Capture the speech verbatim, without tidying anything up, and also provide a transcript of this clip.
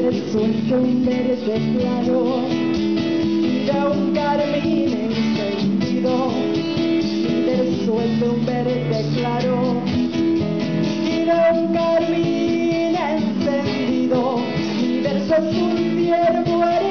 sueño un verde claro, mira un carmín encendido, y del sueño un verde claro, mira un carmín encendido, mi verso es un ciervo herido.